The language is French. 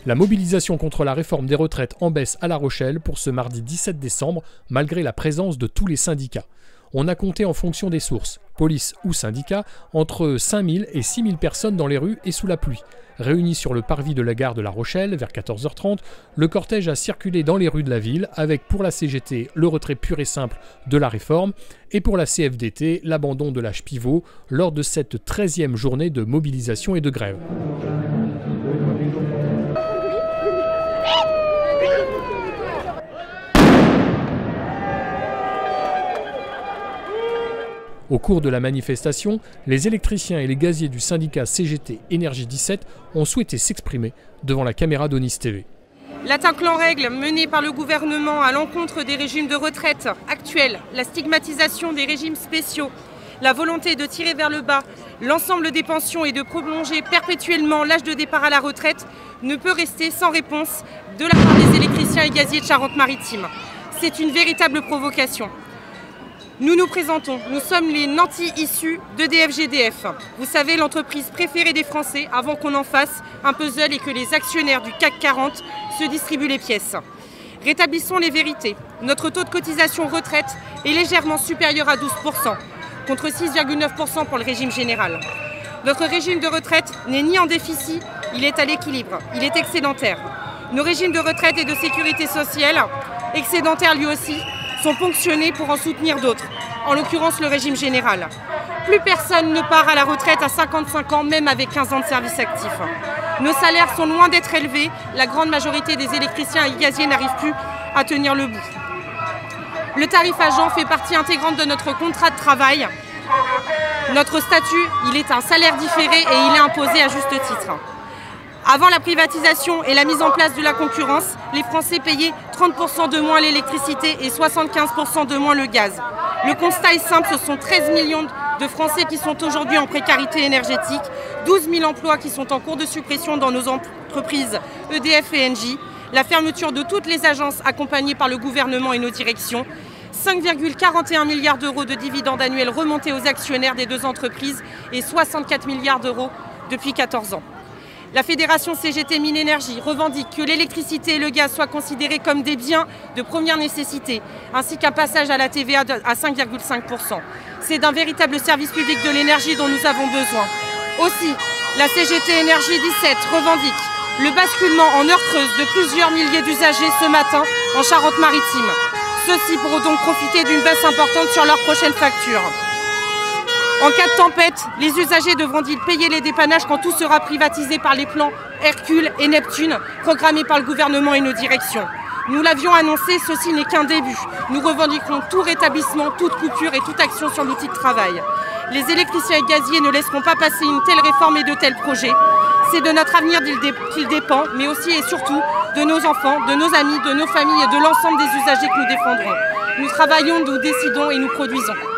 La mobilisation contre la réforme des retraites en baisse à La Rochelle pour ce mardi 17 décembre, malgré la présence de tous les syndicats. On a compté en fonction des sources, police ou syndicats, entre 5000 et 6000 personnes dans les rues et sous la pluie. Réunis sur le parvis de la gare de La Rochelle vers 14h30, le cortège a circulé dans les rues de la ville avec pour la CGT le retrait pur et simple de la réforme et pour la CFDT l'abandon de l'âge pivot lors de cette 13e journée de mobilisation et de grève. Au cours de la manifestation, les électriciens et les gaziers du syndicat CGT Énergie 17 ont souhaité s'exprimer devant la caméra d'Onis TV. L'attaque en règle menée par le gouvernement à l'encontre des régimes de retraite actuels, la stigmatisation des régimes spéciaux, la volonté de tirer vers le bas l'ensemble des pensions et de prolonger perpétuellement l'âge de départ à la retraite ne peut rester sans réponse de la part des électriciens et gaziers de Charente-Maritime. C'est une véritable provocation. Nous nous présentons, nous sommes les nantis issus d'EDF-GDF. Vous savez, l'entreprise préférée des Français avant qu'on en fasse un puzzle et que les actionnaires du CAC 40 se distribuent les pièces. Rétablissons les vérités. Notre taux de cotisation retraite est légèrement supérieur à 12%, contre 6,9% pour le régime général. Notre régime de retraite n'est ni en déficit, il est à l'équilibre, il est excédentaire. Nos régimes de retraite et de sécurité sociale, excédentaires lui aussi, sont ponctionnés pour en soutenir d'autres, en l'occurrence le régime général. Plus personne ne part à la retraite à 55 ans, même avec 15 ans de service actif. Nos salaires sont loin d'être élevés, la grande majorité des électriciens et gaziers n'arrivent plus à tenir le bout. Le tarif agent fait partie intégrante de notre contrat de travail. Notre statut, il est un salaire différé et il est imposé à juste titre. Avant la privatisation et la mise en place de la concurrence, les Français payaient 30% de moins l'électricité et 75% de moins le gaz. Le constat est simple, ce sont 13 millions de Français qui sont aujourd'hui en précarité énergétique, 12 000 emplois qui sont en cours de suppression dans nos entreprises EDF et Engie, la fermeture de toutes les agences accompagnées par le gouvernement et nos directions, 5,41 milliards d'euros de dividendes annuels remontés aux actionnaires des deux entreprises et 64 milliards d'euros depuis 14 ans. La fédération CGT Mines Énergie revendique que l'électricité et le gaz soient considérés comme des biens de première nécessité, ainsi qu'un passage à la TVA à 5,5%. C'est d'un véritable service public de l'énergie dont nous avons besoin. Aussi, la CGT Énergie 17 revendique le basculement en heure creuse de plusieurs milliers d'usagers ce matin en Charente-Maritime. Ceux-ci pourront donc profiter d'une baisse importante sur leur prochaine facture. En cas de tempête, les usagers devront-ils payer les dépannages quand tout sera privatisé par les plans Hercule et Neptune programmés par le gouvernement et nos directions? Nous l'avions annoncé, ceci n'est qu'un début. Nous revendiquons tout rétablissement, toute coupure et toute action sur l'outil de travail. Les électriciens et gaziers ne laisseront pas passer une telle réforme et de tels projets. C'est de notre avenir qu'il dépend, mais aussi et surtout de nos enfants, de nos amis, de nos familles et de l'ensemble des usagers que nous défendrons. Nous travaillons, nous décidons et nous produisons.